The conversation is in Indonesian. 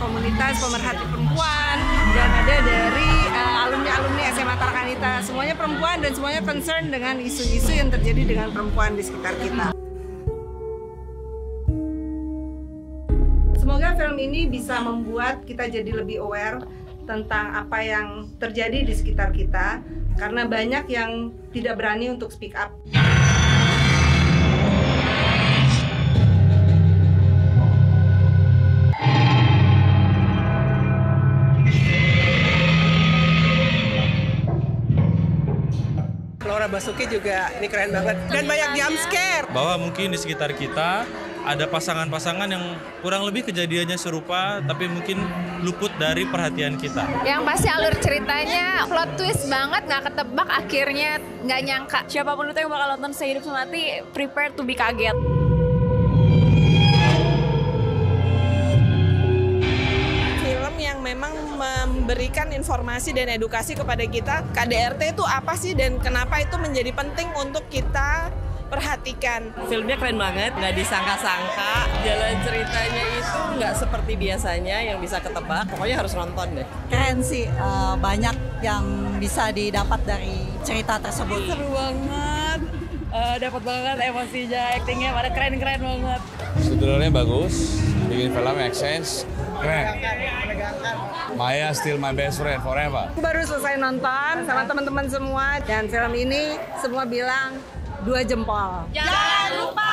komunitas pemerhati perempuan, dan ada dari alumni-alumni SMA Tarakanita. Semuanya perempuan dan semuanya concern dengan isu-isu yang terjadi dengan perempuan di sekitar kita. Semoga film ini bisa membuat kita jadi lebih aware tentang apa yang terjadi di sekitar kita, karena banyak yang tidak berani untuk speak up. Laura Basuki juga ini keren banget dan banyak jump scare. Bahwa mungkin di sekitar kita ada pasangan-pasangan yang kurang lebih kejadiannya serupa tapi mungkin luput dari perhatian kita. Yang pasti alur ceritanya plot twist banget, nggak ketebak, akhirnya nggak nyangka. Siapapun itu yang bakal nonton Sehidup Semati, prepare to be kaget. Film yang memang memberikan informasi dan edukasi kepada kita, KDRT itu apa sih dan kenapa itu menjadi penting untuk kita perhatikan. Filmnya keren banget, nggak disangka-sangka. Jalan ceritanya itu nggak seperti biasanya yang bisa ketebak. Pokoknya harus nonton deh. Keren sih, banyak yang bisa didapat dari cerita tersebut. Seru banget, dapat banget emosinya, aktingnya pada keren-keren banget. Sutradanya bagus, bikin film make sense, keren. Maya still my best friend forever. Baru selesai nonton sama teman-teman semua, dan film ini semua bilang 2 jempol. Jangan lupa